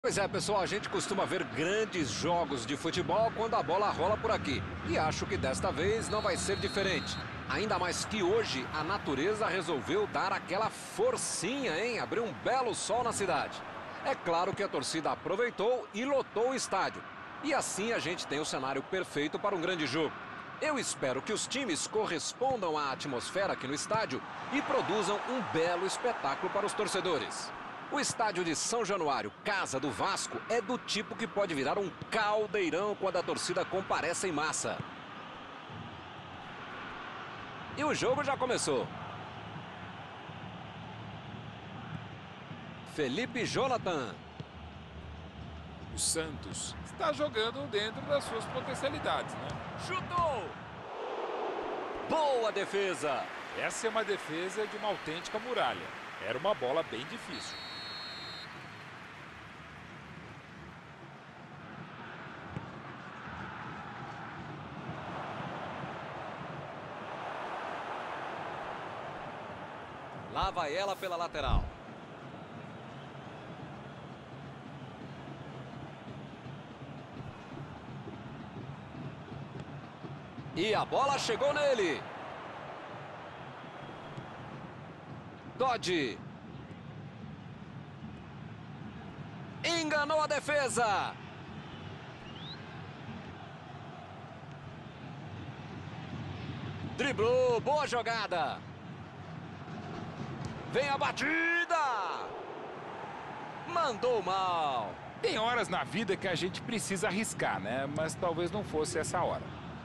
Pois é, pessoal, a gente costuma ver grandes jogos de futebol quando a bola rola por aqui. E acho que desta vez não vai ser diferente. Ainda mais que hoje a natureza resolveu dar aquela forcinha, hein? Abriu um belo sol na cidade. É claro que a torcida aproveitou e lotou o estádio. E assim a gente tem o cenário perfeito para um grande jogo. Eu espero que os times correspondam à atmosfera aqui no estádio e produzam um belo espetáculo para os torcedores. O estádio de São Januário, casa do Vasco, é do tipo que pode virar um caldeirão quando a torcida comparece em massa. E o jogo já começou. Felipe Jonathan. O Santos está jogando dentro das suas potencialidades, né? Chutou! Boa defesa! Essa é uma defesa de uma autêntica muralha. Era uma bola bem difícil. Lá vai ela pela lateral. E a bola chegou nele. Dodge. Enganou a defesa. Driblou, boa jogada. Vem a batida! Mandou mal. Tem horas na vida que a gente precisa arriscar, né? Mas talvez não fosse essa hora.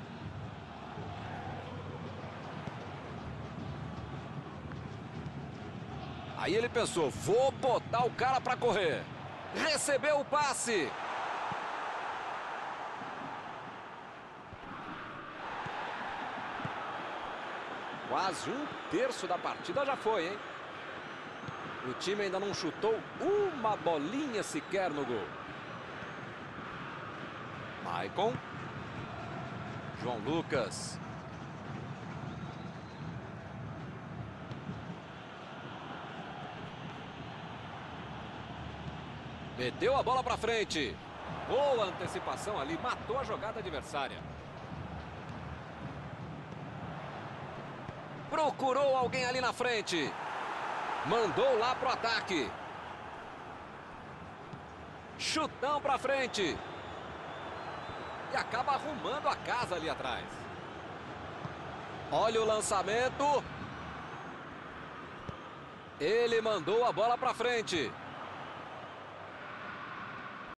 Aí ele pensou, vou botar o cara pra correr. Recebeu o passe. Quase um terço da partida já foi, hein? O time ainda não chutou uma bolinha sequer no gol. Maicon. João Lucas. Meteu a bola pra frente. Boa antecipação ali, matou a jogada adversária. Procurou alguém ali na frente. Mandou lá pro ataque. Chutão pra frente. E acaba arrumando a casa ali atrás. Olha o lançamento. Ele mandou a bola pra frente.